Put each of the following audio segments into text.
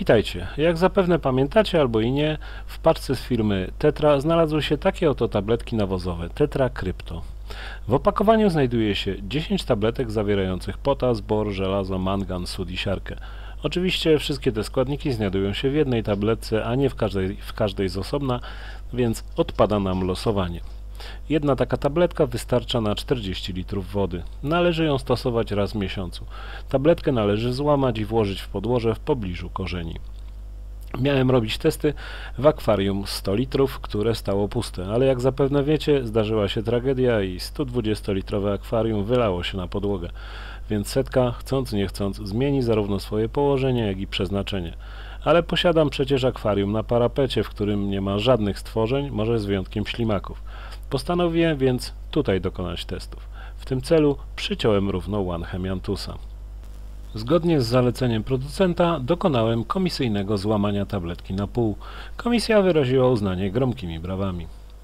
Witajcie. Jak zapewne pamiętacie albo i nie, w paczce z firmy Tetra znalazły się takie oto tabletki nawozowe Tetra Krypto. W opakowaniu znajduje się 10 tabletek zawierających potas, bor, żelazo, mangan, sód i siarkę. Oczywiście wszystkie te składniki znajdują się w jednej tabletce, a nie w każdej z osobna, więc odpada nam losowanie. Jedna taka tabletka wystarcza na 40 litrów wody. Należy ją stosować raz w miesiącu. Tabletkę należy złamać i włożyć w podłoże w pobliżu korzeni. Miałem robić testy w akwarium 100 litrów, które stało puste, ale jak zapewne wiecie, zdarzyła się tragedia i 120-litrowe akwarium wylało się na podłogę, więc setka, chcąc nie chcąc, zmieni zarówno swoje położenie, jak i przeznaczenie. Ale posiadam przecież akwarium na parapecie, w którym nie ma żadnych stworzeń, może z wyjątkiem ślimaków. Postanowiłem więc tutaj dokonać testów. W tym celu przyciąłem równo łan hemiantusa. Zgodnie z zaleceniem producenta dokonałem komisyjnego złamania tabletki na pół. Komisja wyraziła uznanie gromkimi brawami.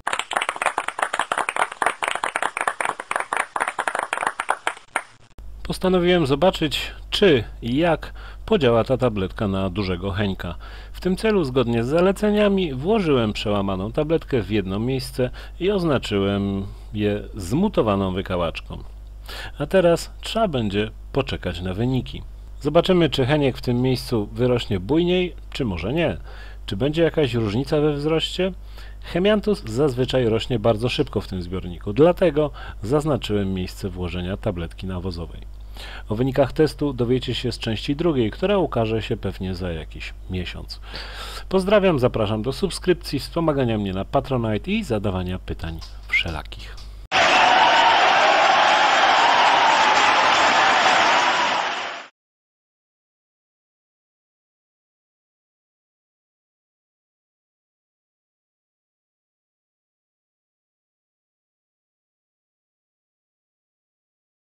Postanowiłem zobaczyć, czy i jak podziała ta tabletka na dużego Heńka. W tym celu, zgodnie z zaleceniami, włożyłem przełamaną tabletkę w jedno miejsce i oznaczyłem je zmutowaną wykałaczką. A teraz trzeba będzie poczekać na wyniki. Zobaczymy, czy Heniek w tym miejscu wyrośnie bujniej, czy może nie. Czy będzie jakaś różnica we wzroście? Hemiantus zazwyczaj rośnie bardzo szybko w tym zbiorniku, dlatego zaznaczyłem miejsce włożenia tabletki nawozowej. O wynikach testu dowiecie się z części drugiej, która ukaże się pewnie za jakiś miesiąc. Pozdrawiam, zapraszam do subskrypcji, wspomagania mnie na Patronite i zadawania pytań wszelakich.